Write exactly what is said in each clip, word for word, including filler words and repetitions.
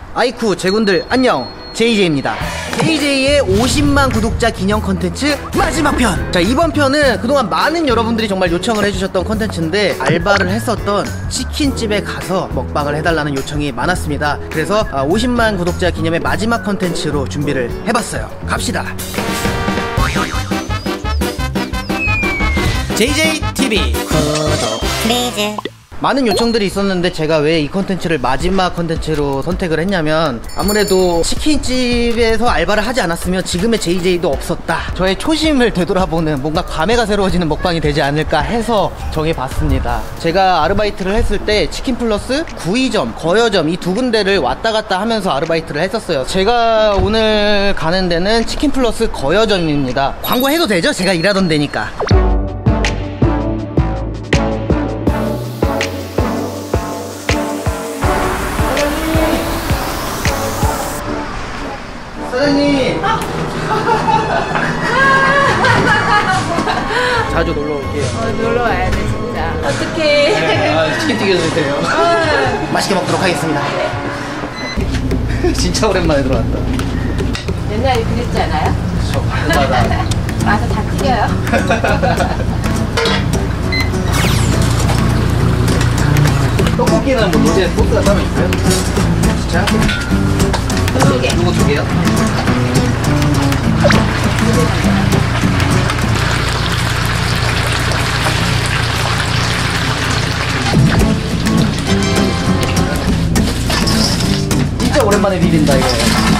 아이쿠 제군들 안녕, 제이제이입니다. 제이제이의 오십만 구독자 기념 컨텐츠 마지막 편! 자, 이번 편은 그동안 많은 여러분들이 정말 요청을 해주셨던 컨텐츠인데, 알바를 했었던 치킨집에 가서 먹방을 해달라는 요청이 많았습니다. 그래서 오십만 구독자 기념의 마지막 컨텐츠로 준비를 해봤어요. 갑시다. 제이제이티비 구독 플리즈. 많은 요청들이 있었는데 제가 왜 이 컨텐츠를 마지막 컨텐츠로 선택을 했냐면, 아무래도 치킨집에서 알바를 하지 않았으면 지금의 제이제이도 없었다, 저의 초심을 되돌아보는 뭔가 감회가 새로워지는 먹방이 되지 않을까 해서 정해봤습니다. 제가 아르바이트를 했을 때 치킨플러스, 구이점, 거여점 이 두 군데를 왔다 갔다 하면서 아르바이트를 했었어요. 제가 오늘 가는 데는 치킨플러스 거여점입니다. 광고해도 되죠? 제가 일하던 데니까. 사장님! 자주 놀러 올게요. 어, 놀러 와야 돼, 진짜. 어떡해. 네, 아, 치킨 튀겨주세요. 어. 맛있게 먹도록 하겠습니다. 네. 진짜 오랜만에 들어왔다. 옛날에 그랬지 않아요? 저 맞아. 와서 다 튀겨요. 떡볶이는 뭐 로제 소스가 따로 있어요? 진짜? 두 개. 이거 두 개요? 진짜 오랜만에 비빈다 이거.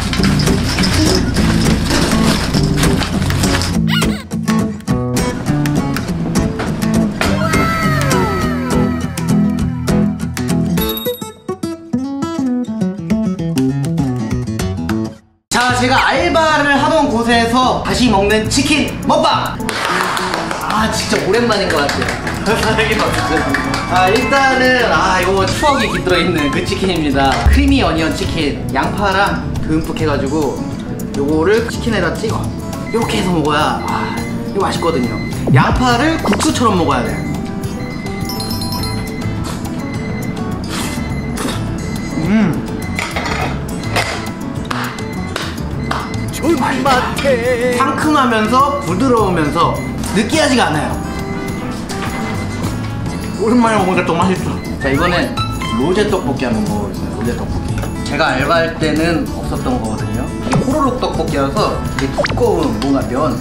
자, 제가 알바를 하던 곳에서 다시 먹는 치킨 먹방! 아, 진짜 오랜만인 것 같아요. 아, 일단은 아, 요거 추억이 깃들어 있는 그 치킨입니다. 크리미 어니언 치킨, 양파랑 듬뿍 해가지고 요거를 치킨에다 찍어 이렇게 해서 먹어야 아, 이거 맛있거든요. 양파를 국수처럼 먹어야 돼. 음 맛있다. 상큼하면서 부드러우면서 느끼하지가 않아요. 오랜만에 먹으니까 또 맛있어. 자, 이거는 로제 떡볶이 한번 먹어보겠습니다. 로제 떡볶이. 제가 알바할 때는 없었던 거거든요. 이게 호로록 떡볶이여서 되게 두꺼운 뭔가 면.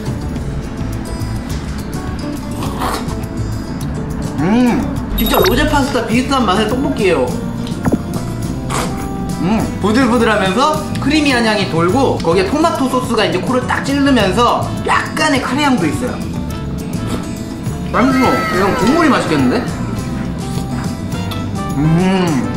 음 진짜 로제 파스타 비슷한 맛의 떡볶이에요. 음 부들부들하면서 크리미한 향이 돌고, 거기에 토마토 소스가 이제 코를 딱 찌르면서 약간의 카레 향도 있어요. 맛있어. 이건 국물이 맛있겠는데? 음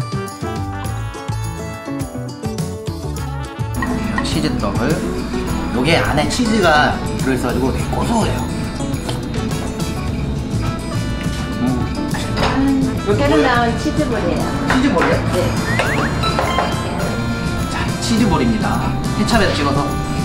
치즈떡을, 요게 안에 치즈가 들어있어가지고 되게 고소해요. 음 맛있다. 새로 나온 치즈볼이에요. 치즈볼이요? 네. 치즈볼입니다. 케찹에 찍어서.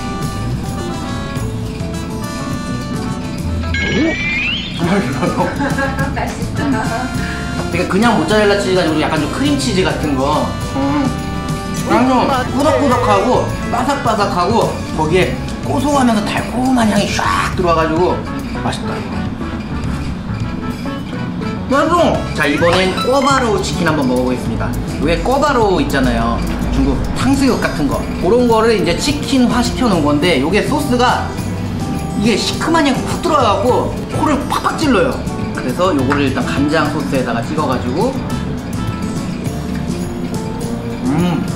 맛있어. 되게 그냥 모짜렐라 치즈가 아니고 약간 좀 크림치즈 같은 거. 음. 그냥 좀 꾸덕꾸덕하고 바삭바삭하고, 거기에 고소하면서 달콤한 향이 쫙 들어와가지고 맛있다. 맛있어! 자, 이번엔 꿔바로우 치킨 한번 먹어보겠습니다. 왜 꿔바로우 있잖아요, 중국 탕수육 같은 거, 그런 거를 이제 치킨화 시켜놓은 건데, 요게 소스가 이게 시큼한 향이 푹 들어가고 코를 팍팍 찔러요. 그래서 요거를 일단 간장 소스에다가 찍어가지고 음.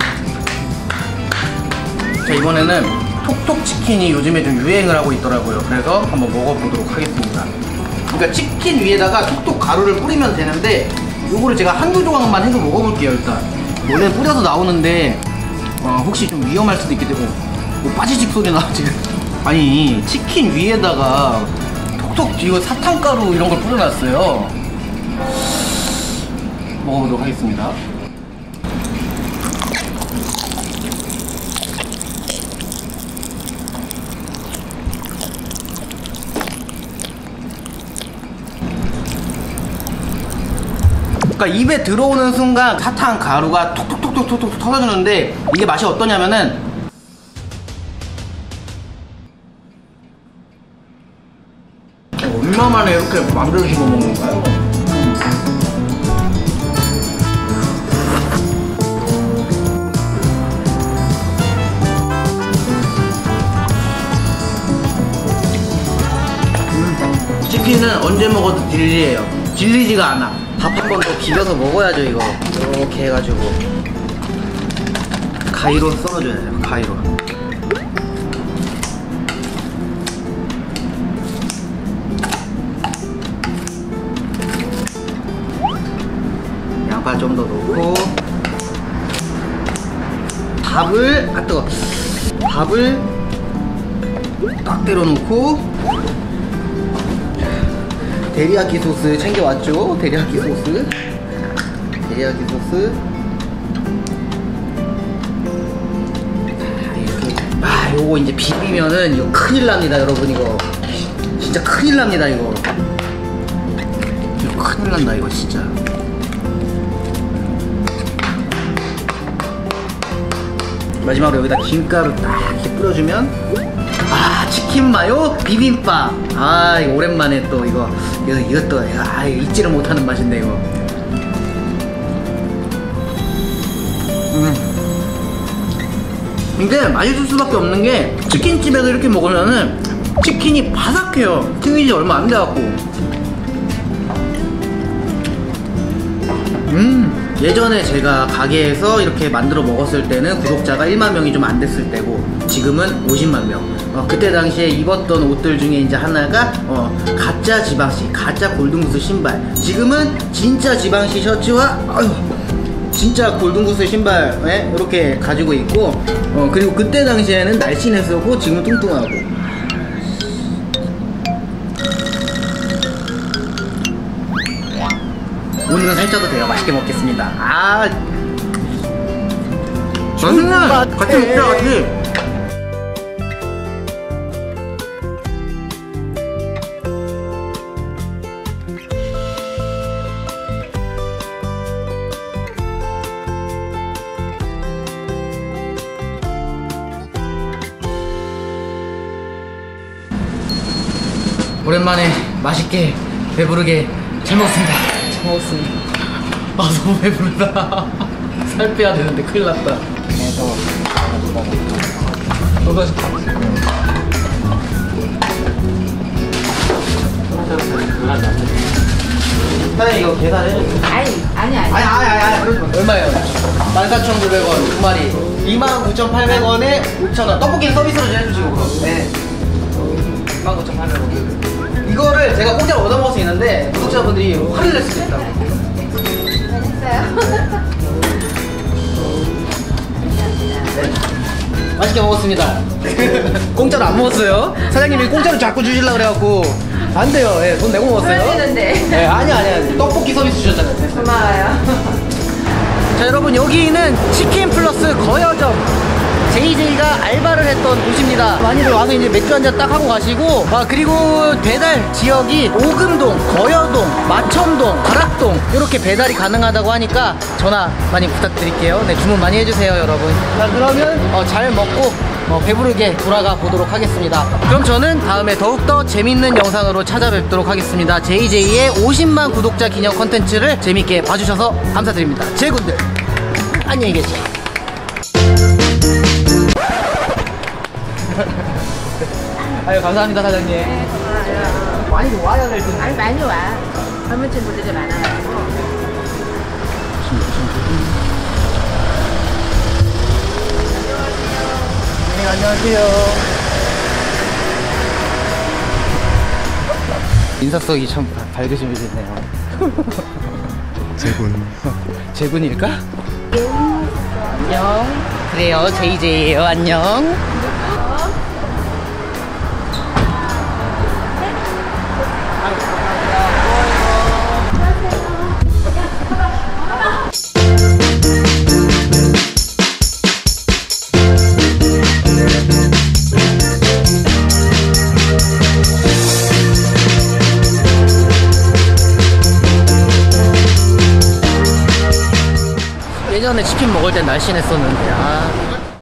자, 이번에는 톡톡 치킨이 요즘에 좀 유행을 하고 있더라고요. 그래서 한번 먹어보도록 하겠습니다. 그러니까 치킨 위에다가 톡톡 가루를 뿌리면 되는데, 요거를 제가 한두 조각만 해서 먹어볼게요. 일단 원래 뿌려서 나오는데 어, 혹시 좀 위험할 수도 있기 때문에. 뭐 빠지직 소리 나 지금. 아니, 치킨 위에다가 톡톡 이거 사탕가루 이런 걸 뿌려놨어요. 먹어보도록 하겠습니다. 그러니까 입에 들어오는 순간 사탕 가루가 톡톡톡톡톡톡 터져주는데 이게 맛이 어떠냐면은 얼마 만에 이렇게 만들어지고 먹는 거예요? 음, 치킨은 언제 먹어도 질리해요. 질리지가 않아. 밥 한 번 더 비벼서 먹어야죠. 이거 이렇게 해가지고 가위로 썰어줘야 돼요. 가위로. 양파 좀 더 넣고 밥을 아 뜨거 밥을 딱 때려 놓고 데리야끼 소스 챙겨왔죠. 데리야끼 소스 데리야끼 소스 이렇게 아 요거 이제 비비면은 이거 큰일 납니다. 여러분 이거 진짜 큰일 납니다. 이거 이거 큰일 난다 이거 진짜. 마지막으로 여기다 김가루 딱 이렇게 뿌려주면 아 치킨 마요 비빔밥. 아 이거 오랜만에 또 이거 이거 이것도 아 이거 잊지를 못하는 맛인데 이거. 음. 근데 맛있을 수밖에 없는 게 치킨집에서 이렇게 먹으면은 치킨이 바삭해요. 튀긴 지 얼마 안 돼갖고. 음. 예전에 제가 가게에서 이렇게 만들어 먹었을 때는 구독자가 일만 명이 좀 안 됐을 때고 지금은 오십만 명. 어, 그때 당시에 입었던 옷들 중에 이제 하나가 어, 가짜 지방시, 가짜 골든구스 신발. 지금은 진짜 지방시 셔츠와 아유, 진짜 골든구스 신발 예? 이렇게 가지고 있고 어, 그리고 그때 당시에는 날씬했었고 지금은 뚱뚱하고. 오늘은 살쪄도 돼요. 맛있게 먹겠습니다. 아 맛있네. 같이 먹자 같이. 오랜만에 맛있게 배부르게 잘 먹었습니다. 잘 먹었습니다. 아 너무 배부르다. 살 빼야 되는데 큰일 났다. 너가 사장님 이거 계산해주세요. 아니, 아니, 아니. 아니 아니 아니 얼마예요? 만 사천구백 원 두 마리 이만 구천팔백 원에 오천 원. 떡볶이는 서비스로 좀 해주시고 그럼. 네 이만 구천팔백 원. 이거를 제가 공짜로 얻어먹을 수 있는데 구독자분들이 화를 낼 수도 있다고. 했어요? 네. 맛있게 먹었습니다. 공짜로 안 먹었어요. 사장님이 공짜로 자꾸 주시려고 그래갖고 안 돼요. 예, 돈 내고 먹었어요. 줘야 되는데. 예, 아니 아니 떡볶이 서비스 주셨잖아요. 됐어요. 고마워요. 자 여러분 여기는 치킨 플러스 거여점 제이제이가 알바를 했던 곳입니다. 많이들 와서 이제 맥주 한잔 딱 하고 가시고 아 그리고 배달 지역이 오금동, 거여동, 마천동, 가락동 이렇게 배달이 가능하다고 하니까 전화 많이 부탁드릴게요. 네 주문 많이 해주세요 여러분. 자 그러면 어, 잘 먹고 어, 배부르게 돌아가 보도록 하겠습니다. 그럼 저는 다음에 더욱더 재밌는 영상으로 찾아뵙도록 하겠습니다. 제이제이의 오십만 구독자 기념 컨텐츠를 재밌게 봐주셔서 감사드립니다. 제군들 안녕히 계세요. 아유 감사합니다 사장님. 네, 고마워요. 많이 와야 될 텐데. 아니, 많이 와. 젊은 친구들이 많아가지고. 네 안녕하세요. 인사성이 참 밝으신 분이네요. 재군. 재군일까? 안녕. 그래요 제이제이예요. 안녕. 땐 날씬했었는데. 아.